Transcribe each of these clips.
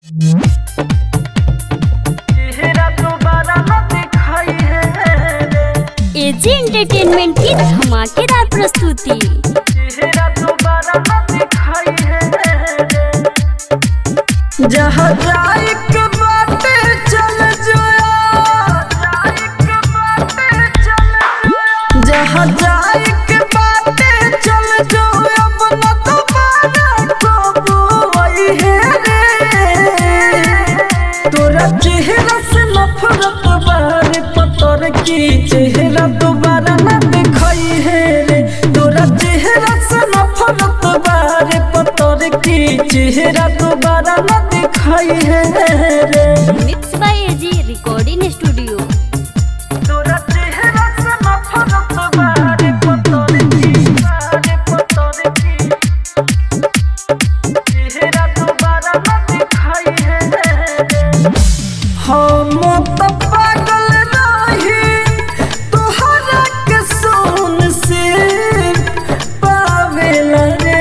AG entertainment की धमाकेदार प्रस्तुति। जहाँ जाए के बाटे चल जोया, जहाँ जाए के बाटे चल जो, अब न दोबारा कबू आई है रे। तोरा चेहरा से नफरत बारे पतर की चेहरा दोबारा न दिखाई है रे। तोरा चेहरा से नफरत बारे पतर की चेहरा दोबारा न दिखाई है रे। Mix by AG recording studio. तोरा चेहरा से नफरत बारे पतर की चेहरा दोबारा न दिखाई है रे। हम तो पागल रही तोहरा के सोन से पावेला रे।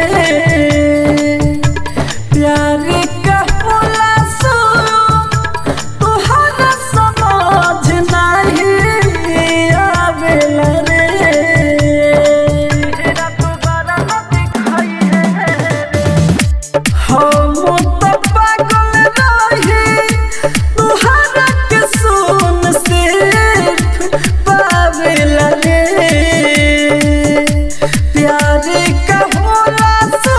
प्यार का होला सो तोहरा समझ नहीं आवेला रे। चेहरा दोबारा न दिखाई है रे। हम तो पागल रही तोहरा के सोन से पावेला रे। प्यार का होला सो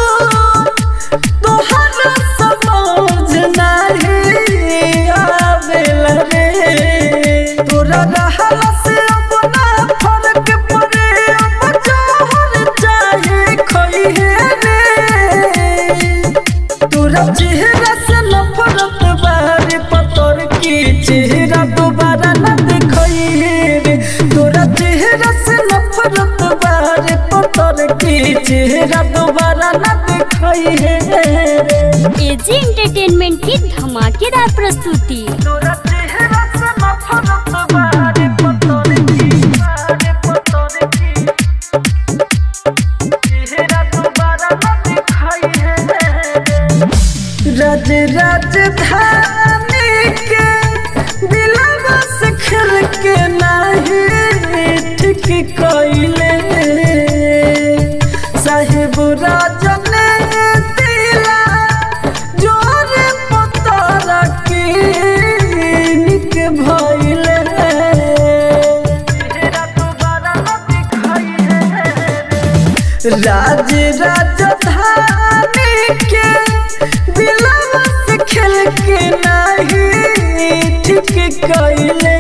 तोहरा समझ नहीं आवेला रे। तोरा रहला से अब ना फर्क पड़े, अब जोहर चाहे खोई है रे। तोरा चेहरा से नफरत बारे पतर की चेहरा दोबारा न दिखाई है रे। तोरा चेहरा से नफरत बारे पतर की चेहरा दोबारा न दिखाई है रे। एजी एंटरटेनमेंट की धमाकेदार प्रस्तुति। तोरा चेहरा से नफरत बारे पतर की चेहरा दोबारा न दिखाई है रे। राज राजधानी के दिलवा से खेल के नहीं ठीक कइले। साहिब राजन दिला जोरे पतारा के निक भइले। चेहरा दोबारा न दिखाई है रे। राज राजधानी के दिलवा से खेल के नहीं ठीक कइले।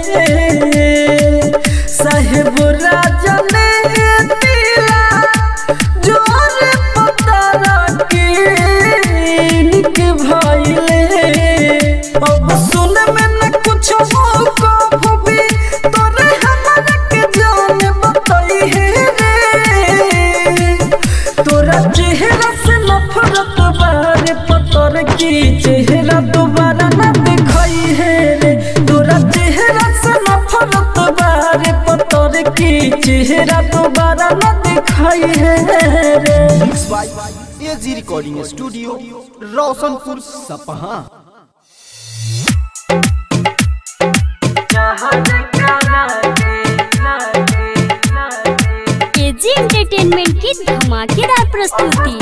साहिब राजन दिला जोरे पतारा के निक भइले। अब सुन में न कुछ हो कभू भी तोरे हमरा के जान बताई है रे। तोरा चेहरा से नफरत बारे पतर की चेहरा दोबारा न दिखाई है रे। तोरा चेहरा से नफरत बारे पतर की चेहरा दोबारा न दिखाई है रे। Mix by AG recording studio, Roshanpur Sapaha. AG entertainment की धमाकेदार प्रस्तुति।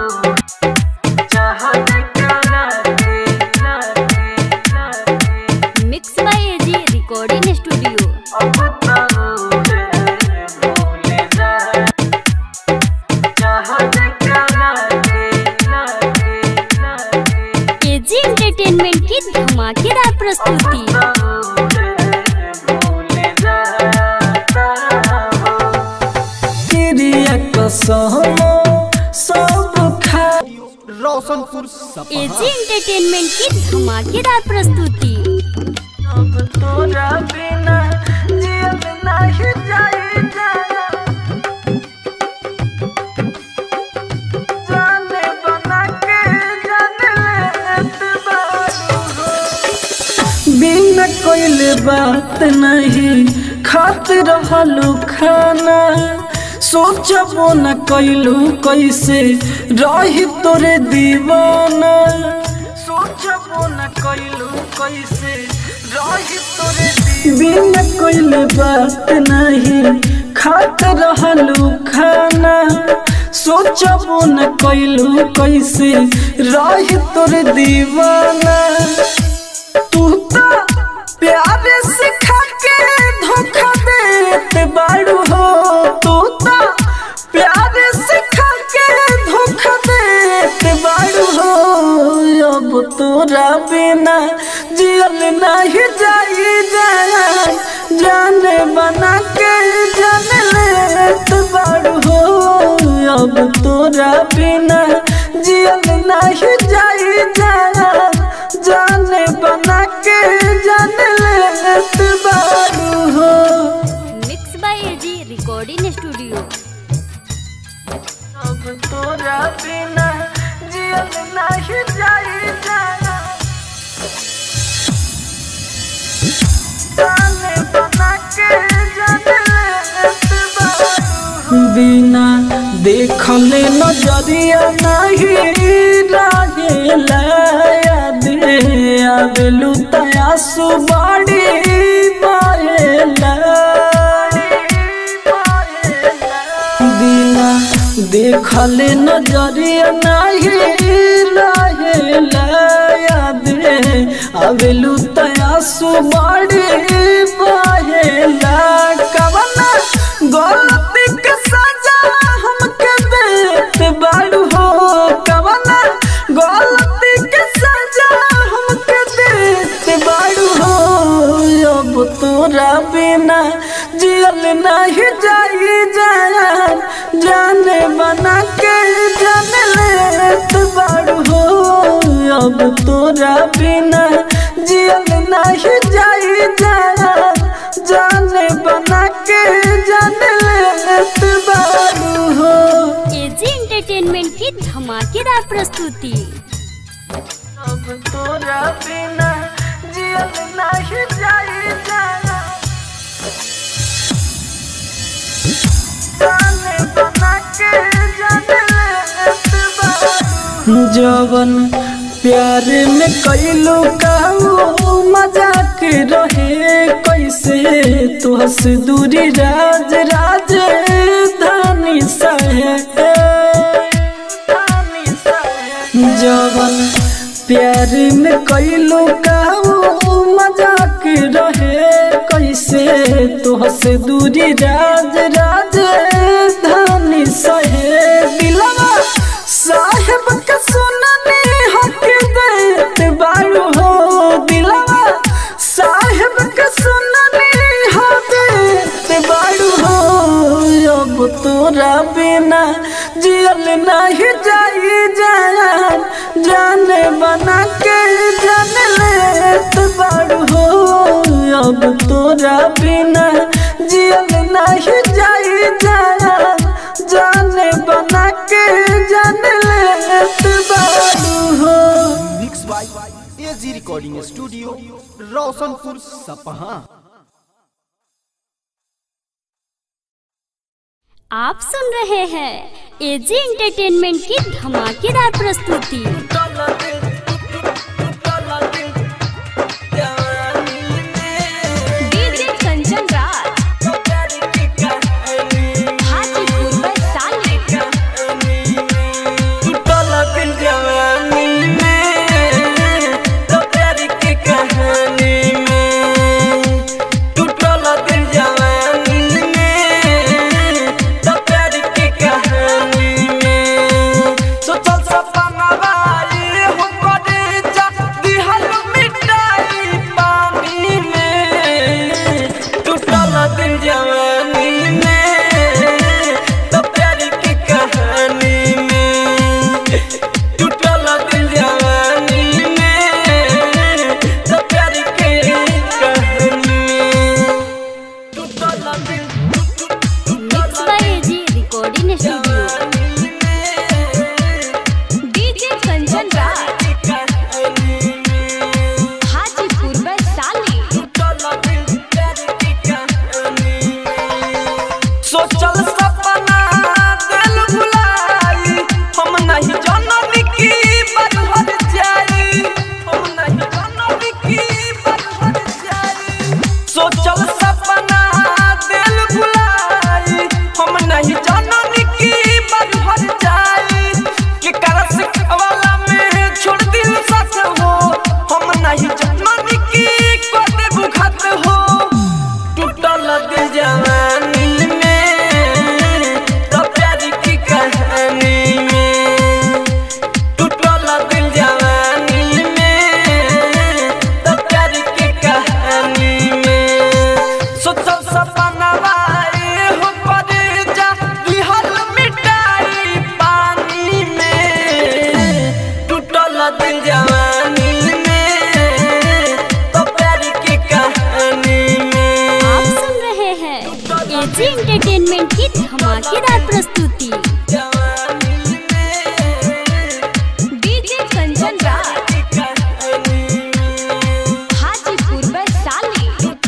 Mix by AG recording studio. AG entertainment की धमाकेदार प्रस्तुति। तेरिया कसम सब खा। रोशनपुर सपहा। एजी एंटरटेनमेंट की धमाकेदार प्रस्तुति। अब तोरा बिना जियल नहीं जाई जाने बना के जान लेत बारू हो। बिना कोई बात नहीं खात रहलू खाना, सोचबो न कैलू कैसे रही तोरे दीवाना। सोचबो न कइलू कैसे रही तोरे बिना कइले बात नहीं खात रहलू खाना सोचबो न कइलू कैसे रही तोरे दीवाना तू तो प्यार से खाके धोखा देते बाड़ू हो तू तो प्यार से खाके धोखा देते बाड़ू हो अब तोरा बिना जियल नहीं जाई जाने बना के जान लेते बाड़ू हो अब तोरा बिना जियल नहीं जाई जाने बना के जान लेते बाड़ू हो। Mix by AG recording studio. अब तोरा बिना जियल नहीं जाई जाने बना के जान लेते बाड़ू बिना देखले नजरिया नहीं रहेला याद आवेलू तयासु बाड़ी बाएला बिना देखले नजरिया नहीं रहेला याद आवेलू तयासु बाड़ी बाएला कवना गलती के सजा हमके देते बाड़ू हो कवना गलती के सजा हमके देते बाड़ू हो अब तोरा बिना जियल नहीं जाई जाने बना के जान लेते बाड़ू हो अब तोरा बिना जियल नहीं जाई जाने बना के जान लेते बाड़ू हो। एजी एंटरटेनमेंट की धमाकेदार प्रस्तुति। अब तोरा बिना जियल नहीं जाई जाने बना के जान लेते बाड़ू जवन प्यार में कइलू कहू मजाक रहे कैसे तुहस दूरी राज राजधानी सहे जवन प्यार में कइलू कहू मजाक रहे कैसे तुहस दूरी राज राजधानी सहे दिलवा साहेब के सुनने हक देते बाड़ू हो दिलवा साहेब के सुनने हक देते बाड़ू हो अब तोरा बिना जियल नहीं जाई जाने बना के जान लेते बाड़ू हो अब तोरा बिना जियल नहीं जाई जाने बना के जान लेते बाड़ू हो। Mix by AG recording studio Roshanpur Sapaha. आप सुन रहे हैं एजी एंटरटेनमेंट की धमाकेदार प्रस्तुति। डीजे कंचन राज हाजीपुर वैशाली। सपना सोचल सपना दिल भुलाई हम नहीं जाननी की बात भर जाई कि करस वाला में छोड़ दिल साथ हो हम नहीं जाननी की कोते बुखात हो टूटल दिल जवानी में तो प्यार की कहानी में टूटल दिल जवानी में तो प्यार की कहानी में सोचल सपना वाए हो पर जा लिहल मिटाई पानी में टूटल दिल जवानी में तो प्यार की कहानी में। आप सुन रहे हैं एजी एंटरटेनमेंट की धमाकेदार प्रस्तुति। डीजे कंचन राज हाजीपुर वैशाली।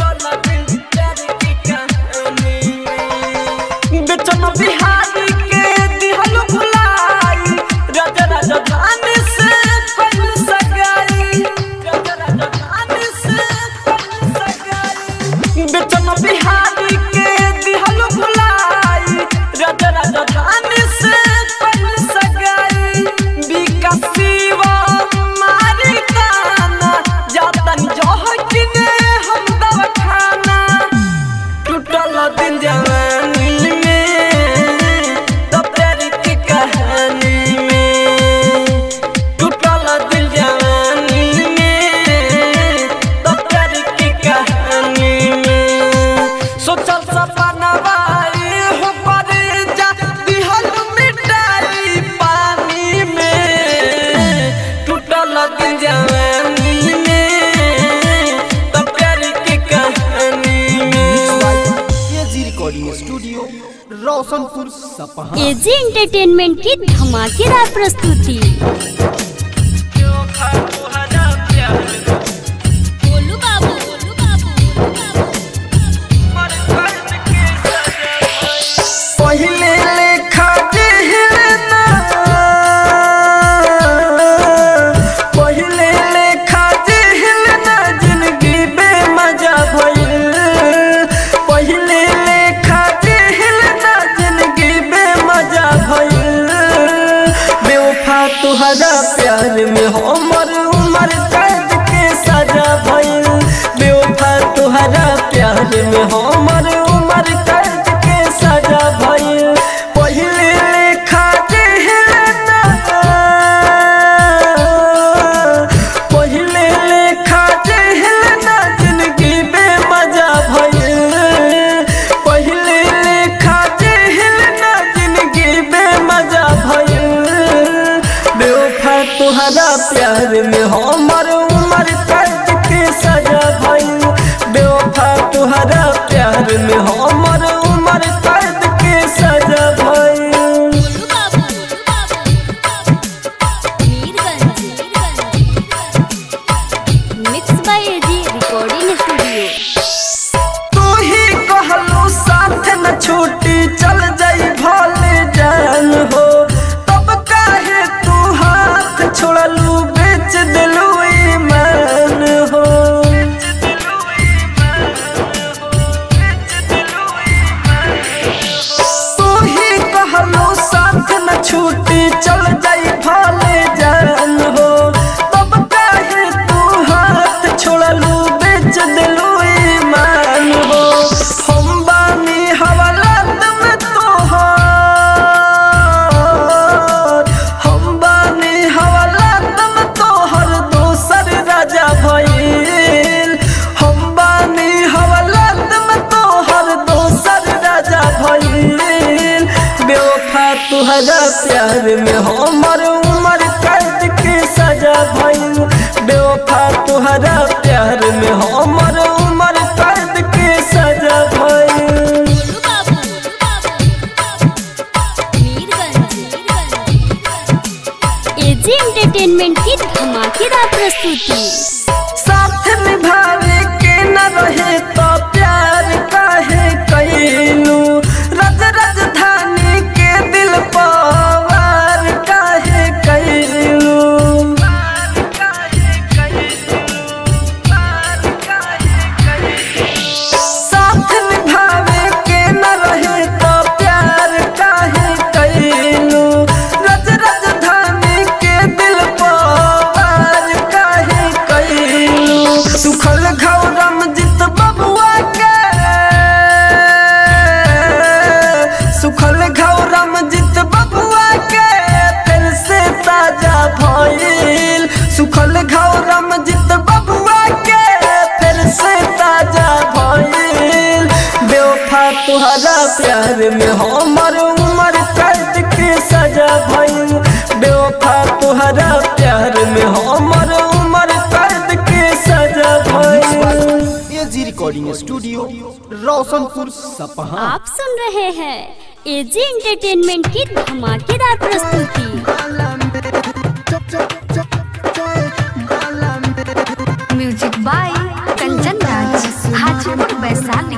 बेचन बिहारी के दिहल भुलाई राजा राजधानी से कल सगाई राजा राजधानी से कल सगाई बेचन बिहारी के दिहल भुलाई राजा राजधानी से कल सगाई विकासीवा मारी काना जातन जोह किने हम दवाखाना टूटल दिल जवानी में तो प्यार की कहानी में टूटल दिल जवानी में तो प्यार की कहानी में सोचल सपना वाए हो पर जा दिहल मिटाई पानी में टूटल दिल जवानी में तो प्यार की कहानी में। AG recording studio Roshanpur Sapaha. AG entertainment की धमाकेदार प्रस्तुति। बोलू बाबू बोलू बाबू पहिले लेखा जिहलना पहिले लेखा जिहलना जिंदगी बेमजा भइल पहिले लेखा जिहलना जिंदगी बेमजा भइल बेवफा तुहरा प्यार में हमर उम्र कैद के सजा भइल बेवफा तुहरा प्यार में हमर उम्र कैद के सजा भइल पहिले लेखा जिहलना पहिले लेखा जिहलना जिंदगी बेमजा भइल पहिले लेखा जिहलना जिंदगी बेमजा भइल बेवफा तुहरा प्यार में हमर उम्र कैद के सजा भइल बेवफा तुहरा प्यार में हमर उम्र कैद के सजा भइल। बोलू बाबू Mirganj mix by AG recording studio. तू ही कहलू साथ न छूटी चल जाई भले जान हो तब काहे तू हाथ छोड़लू बेच दिलू ईमान हो तू ही कहलू साथ न छूटी चल जाई भले जान हो तब काहे तू हाथ छोड़लू बेच दिलू ईमान हो हम बानी हवालात में तोहर हम बानी हवालात में तोहर दोसर राजा भइल हम बानी हवालात में तोहर दोसर राजा भइल बेवफा तुहरा प्यार में हमर उम्र कैद के सजा भइल बेवफा तुहरा प्यार में हमर उम्र कैद के सजा भइल। बोलू बाबू मीरगंज एजी एंटरटेनमेंट की धमाकेदार प्रस्तुति। साथ निभावे के न रहे तो प्यार काहे कैलू रज राजधानी के दिल पवार काहे कैलू सुखल घौरम जित बबुआ के सुखल घौरम जित बबुआ के फिर से ताजा भइल सुखल घौरम जित बबुआ के फिर से ताजा भइल बेवफा तुहरा प्यार में हमर उमर कैद के सजा भइल बेवफा तुहरा प्यार में हमर उमर कैद के सजा भइल। AG recording studio Roshanpur Sapaha. आप सुन रहे हैं एजी एंटरटेनमेंट की धमाकेदार प्रस्तुति। Music by Kanchan Raj Hajipur Vaishali.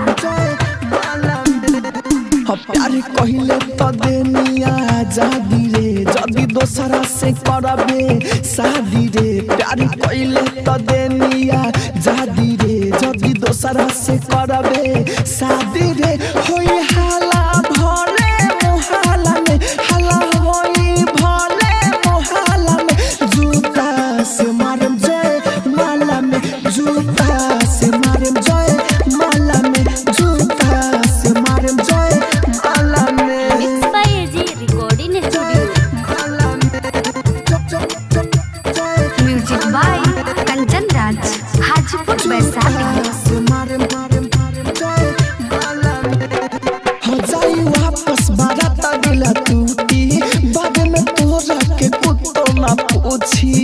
प्यार कहिले तो देनिया जादी रे जदी दोसरा से करबे शादी रे प्यार कहिले तो देनिया जादी रे जदी दोसरा से करबे शादी रे होई हाला भले मोहाला में हाला होई भले मोहाला में जूता से मारम जय माला में जूता से मारम जय माला में जूता से मारम जय mix by AG recording studio. Music by Kanchan Raj Hajipur Vaishali. हो जाई वापस बाराता दिला टूटी बाद में तोरा के कुत्तो ना पूछी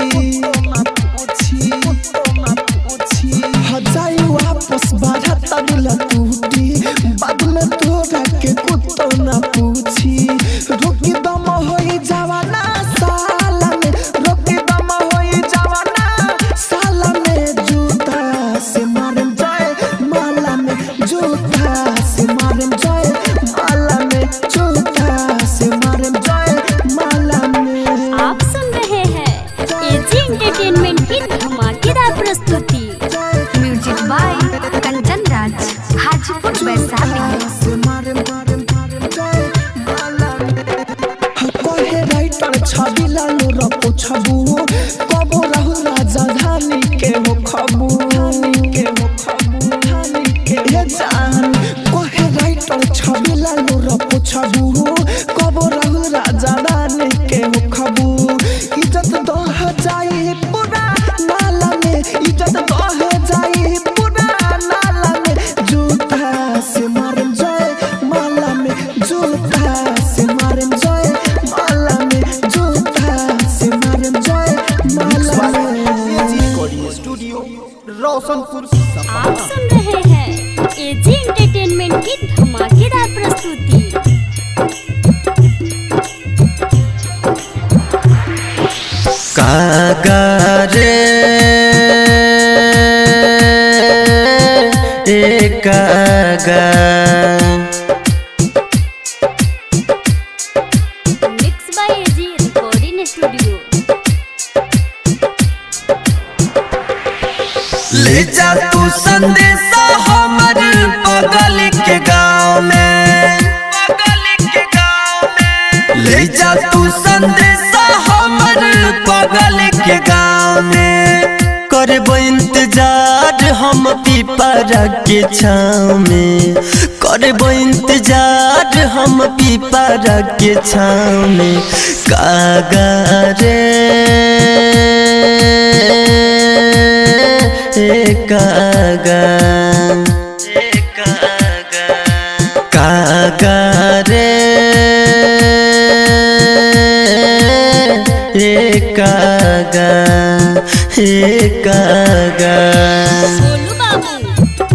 हो जाई वापस बाराता दिला टूटी बाद में तोरा के कुत्तो ना पूछी रोकी दम होई जवाना साला में रोकी दम होई जवाना साला में जूता से मारम जाए माला में जूता से मारम जाए माला में जूता से मारम जाए माला में। आप सुन रहे हैं एजी एंटरटेनमेंट की धमाकेदार प्रस्तुति। Music by Kanchan Raj Hajipur Vaishali. कहे राइटर छवि लालो रपो छबू कबो रहु राजा धानी के हो खबू हे जान कहे राइटर छवि लालो रपो छबू कबो रहु राजा धानी के हो खबू इज्जत दह जाई पूरा नाला में इज्जत दह जाई पूरा नाला में जूता से मारम जाए माला में जूता से मारम जाए माला में जूता से मारम जाए माला में। AG recording studio Roshanpur Sapaha. आप सुन रहे हैं एजी एंटरटेनमेंट की धमाकेदार प्रस्तुति। कागा रे कागा mix by AG recording studio. ले जा तू संदेशा हमर बगल के गाँव में ले जा तू संदेशा हमर बगल के गाँव में करबो इंतजार हम पीपरा के छाँव में करबो इंतजार हम पीपरा के छाँव में कागा रे कागा कागा रे कागा कागा। गोलू बाबू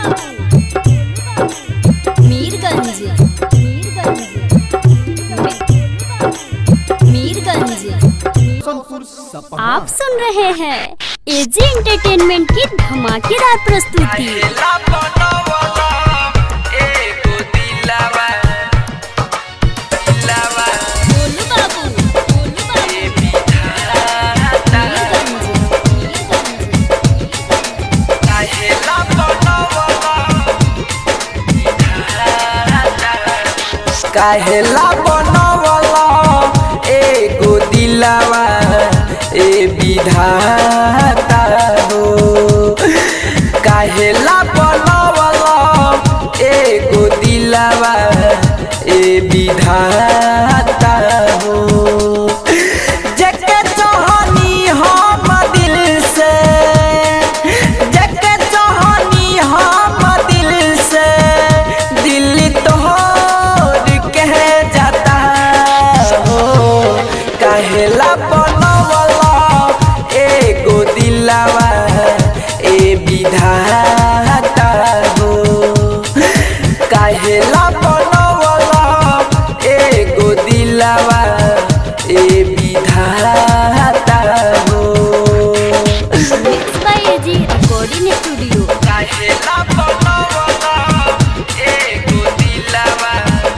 मीरगंज रोशनपुर सपहा। आप सुन रहे हैं एजी एंटरटेनमेंट की धमाकेदार प्रस्तुति। गोलू बाबू काहेला बनवला एगो दिलावा ए विधाता हो रिकॉर्डिंग स्टूडियो। काहेला बनवला एगो दिलवा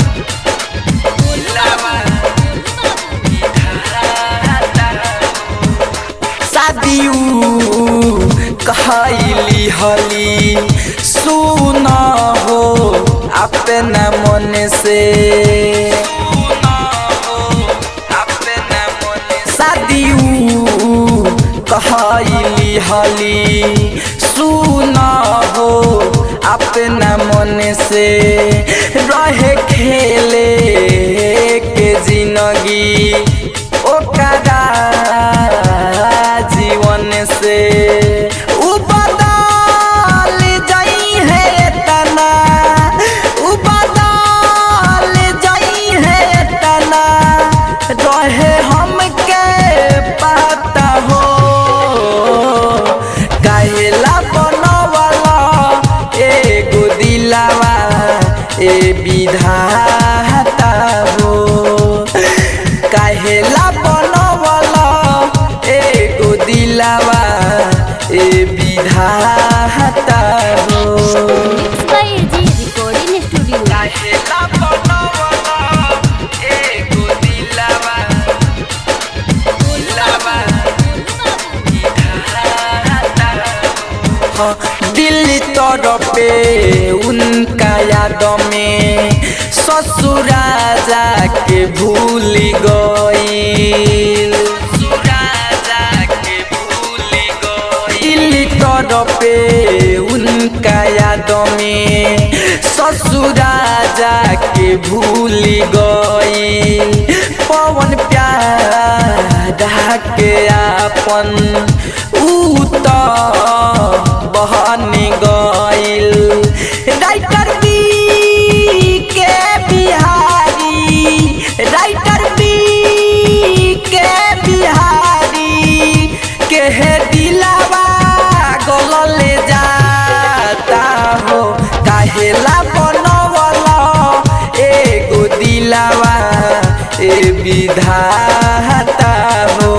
शादियू कहली हली सुना हो अपना मन से शादियू कहली हली सुना हो अपना मन से रहे खेले के जिंदगी ओकरा जीवन से बदल जाई है तना बदल जाई है तना रहे हमके पता हो काहेला बनवला एगो दिलवा ए विधाता हो काहेला बनवला एगो दिलवा ए विधाता हो रिकॉर्डिंग स्टूडियो। काहेला बनवला एगो दिलवा दिल तरफे उनका याद में ससुरा जाके भूल गई दिल तरफे उनका याद में ससुरा जाके भूल गई पवन प्यारा के आपन उत बहन गइल राइटर बी के बिहारी राइटर बी के बिहारी के दिलवा गलल जाता हो काहेला बनवला एगो दिलवा ए विधाता हो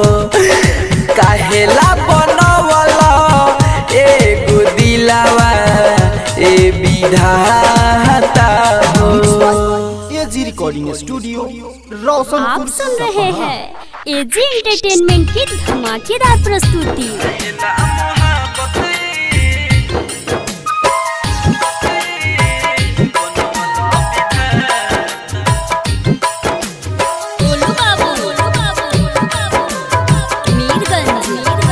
काहेला बनवला एगो दिलवा ए विधाता हो। एजी रिकॉर्डिंग स्टूडियो आप रोशनपुर सुन रहे हैं एजी एंटरटेनमेंट की धमाकेदार प्रस्तुति। गोलू बाबू, मीरगंज।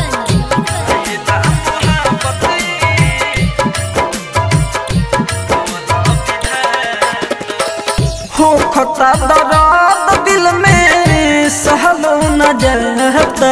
हो खता दर्द दिल में सहलो न जाता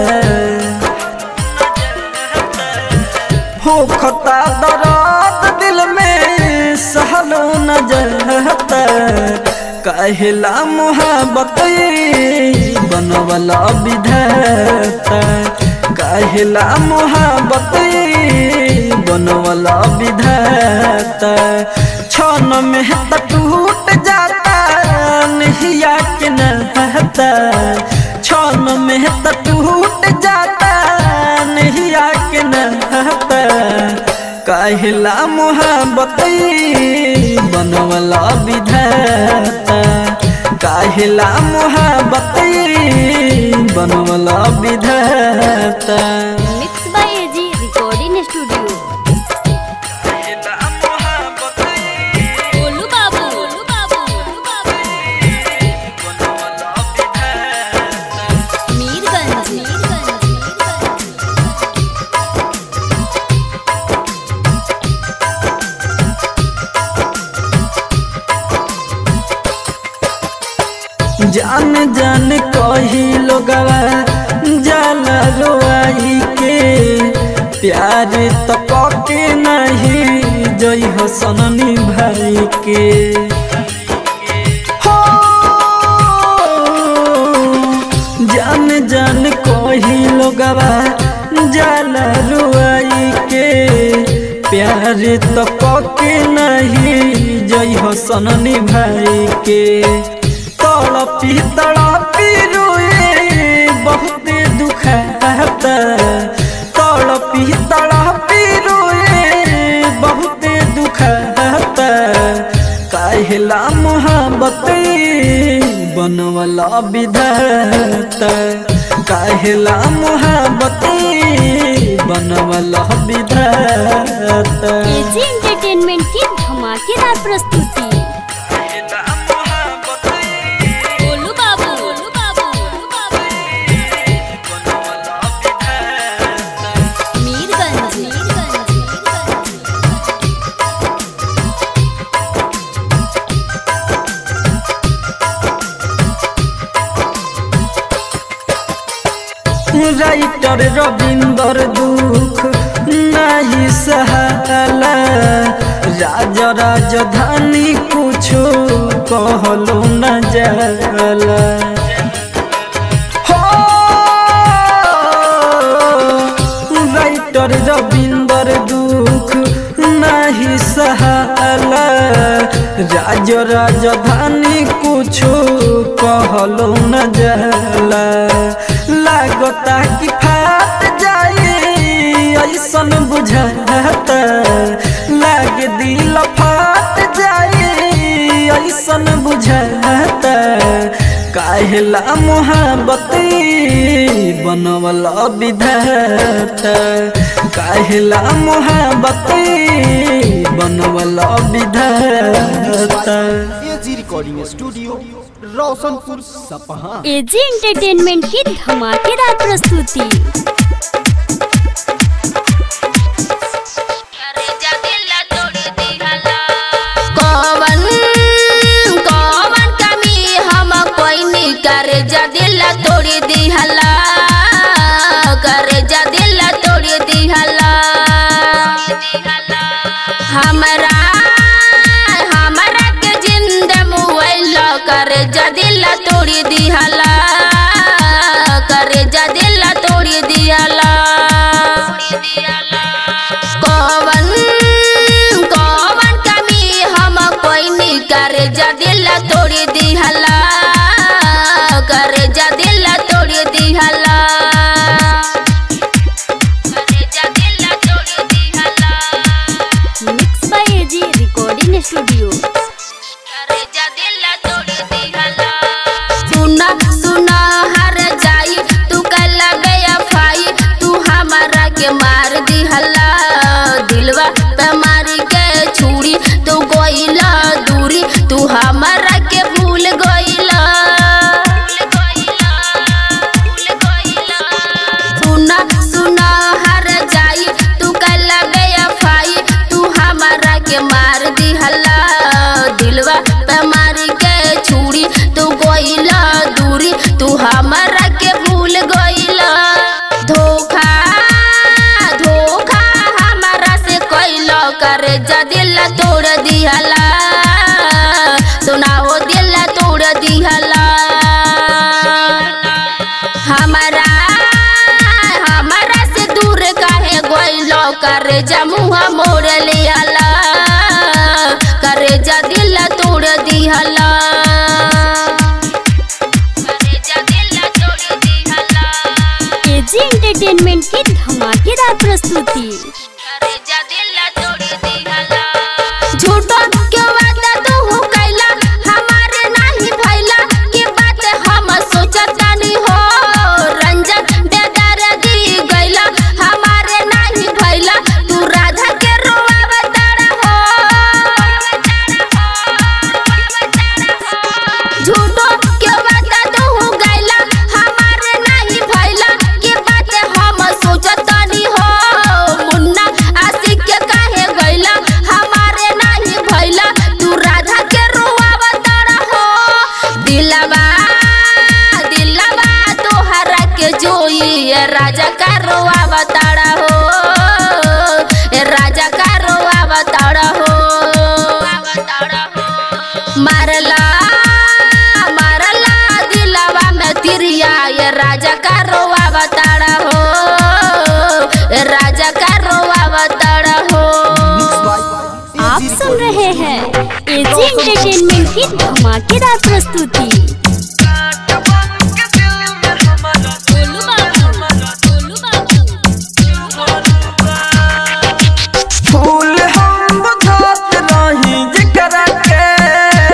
हो खता दर्द दिल में सहलो न जाता काहेला मोहब्बत बनवला विधाता काहेला मोहब्बत बनवला विधाता क्षण में त टूट जाता नहिया के नहता क्षण में त टूट जाता नहिया के नहता काहेला मोहब्बत बनवला विधाता काहेला मोहब्बत बनवला विधाता। Mix by AG recording studio. Golu Babu, Mirganj. जान जान कही लोगवा जाला रोआई के प्यार तो के नहीं जई हो सननी भाई के हो जान जान कही लोगवा जाला रोआई के प्यार तो के नहीं जई हो सननी भाई के तड़पी रोए बहुत दुखता तड़पी काहेला मोहब्बत बनवला विधाता काहेला मोहब्बत बनवला विधाता एजी एंटरटेनमेंट की धमाकेदार प्रस्तुति गोलू बाबू मीरगंज राइटर रविंदर दुख नहीं सहाला राजा राजधानी कुछो कहलो न जाला हो राइटर रविंदर दुख नहीं सहाला राजा राजधानी कुछो कहलो न जाला लागता कि फाट जाए ऐसन बुझाता लाग दिल फाट जाए ऐसन बुझाता काहेला मोहब्बत बनवला विधाता काहेला मोहब्बत बनवला विधाता AG recording studio Roshanpur Sapaha. AG entertainment की धमाकेदार प्रस्तुति तोड़ी दिहला करे जा दिल तोड़ी दिहला हमरा के जिंदा मोबाइल करे जा दिल तोड़ी दिहला करे जा दिल तोड़ी दिहला कौन कमी हम कोई नहीं करे जा दिल तोड़ी दिहला करे जा दिल तोड़ी दिहला करे जा दिल तोड़ी दिहला mix by AG recording studio करे जा दिल तोड़ी दिहला सुना सुना हर जाई तू कल बेवफाई तू हमारा के मार दिहला दिलवा पे मारी के छुरी तू गोइला दूरी तू हमारा के भूल गोइला मार दिहला दिलवा पे मारी के छुरी तू गोइला दूरी तू हमारा के भूल गोइला धोखा धोखा हमारा से कोइला करे जा दिल तोड़ दिहला सुनाओ दिल तोड़ दिहला हमारा से दूर काहे गोइला करे जा मुँह मोड़ लियाला करे जा दिल तोड़ दिहला करे जा दिल तोड़ दिहला एजी एंटरटेनमेंट की धमाकेदार प्रस्तुति करे जा दिल तोड़ दिहला झूठो क्यों वादा तू कैला हमारे नहीं भइला के बात हम सोचता नहीं हो रंजन बेदर्दी गइला हमारे नहीं भइला तू राधा के रोवावता हो झूठो क्यों वादा तू गइला हमारे नहीं भइला के बात हम सोचता नहीं हो मुन्ना आशिक के काहे गइला हमारे नहीं भइला तू राधा के रोवावता हो दिलवा दिलवा तोहरा के जोई राजा का रोवावता हो राजा का रोवावता हो मारला मारला दिलवा में तिरिया ये राजा का रोवावता हो राजा का रोवावता हो आप सुन रहे हैं एजी एंटरटेनमेंट की धमाकेदार प्रस्तुति गोलू बाबू फूल हम बुझात रही जेकरा के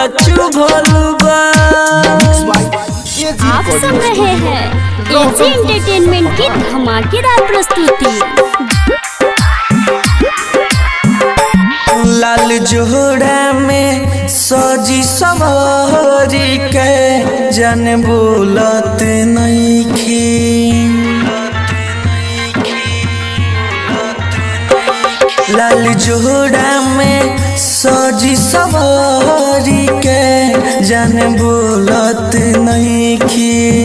तोरा चुभल बा। आप सुन रहे हैं एजी एंटरटेनमेंट की धमाकेदार प्रस्तुति। लाल जोड़ा में सजी सवारी के जन बोलत नइखे। लाल जोड़ा में सजी सवारी के जन बोलत नइखे।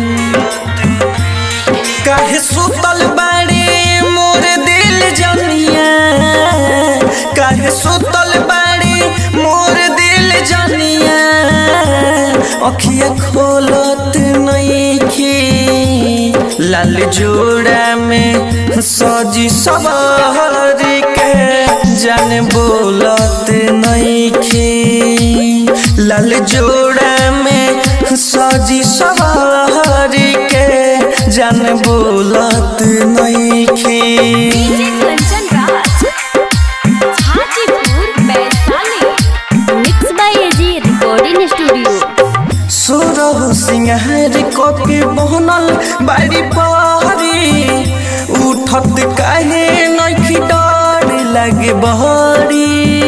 काहे सुतल बाड़ी मोर दिल जनिया, काहे सुतल बाड़ी मोर दिल जनिया। अखिया खोलत नइखे। लाल जोड़ा में सजी सवारी के जन बोलत नइखे। लाल जोड़ा में सजी सवारी के जन बोलत नइखे। Kanchan Raj Hajipur Vaishali mix by AG recording studio. सोरह सिंगार कके बनल बाड़ी पहरी। उठत काहे नइखे डर लागे बहरी।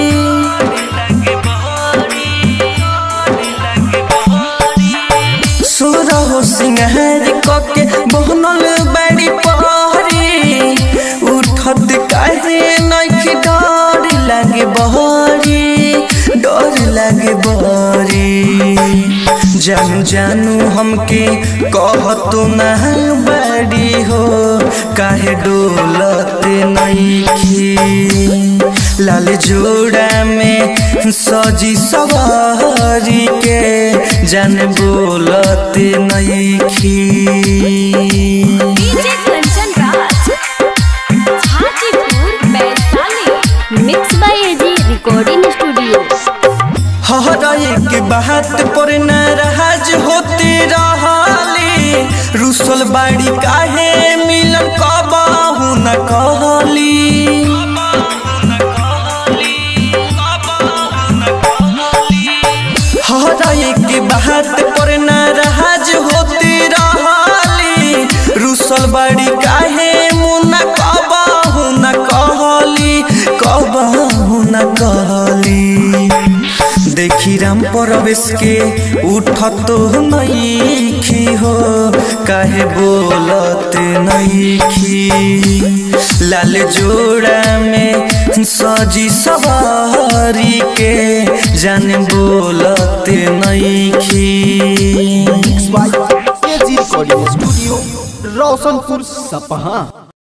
सोरह सिंगार कके बनल बाड़ी पहरी। उठत काहे नइखे डर लागे बहरी, डर लागे बहरी। जानू जानू हमके कहतो ना बाड़ी हो, काहे डोलत नइखे। लाल जोड़ा में सजी सवारी के जन बोलत नइखे। Kanchan Raj Hajipur Vaishali mix by AG recording studio. हर एक बात पर नाराज होते रहली। रुसल बाड़ी काहे मिलन कबाहू न कहली। हर एक बात पर नाराज होते रहली। रुसल बाड़ी काहे मुना कबाहू न कहली, कबाहू न कहली। देखी राम परवेश के उठत नइखी हो, काहे बोलत नइखी। लाल जोड़ा में सजी सवारी के जन बोलत नइखी। एजी रिकॉर्डिंग स्टूडियो रोशनपुर सपहा।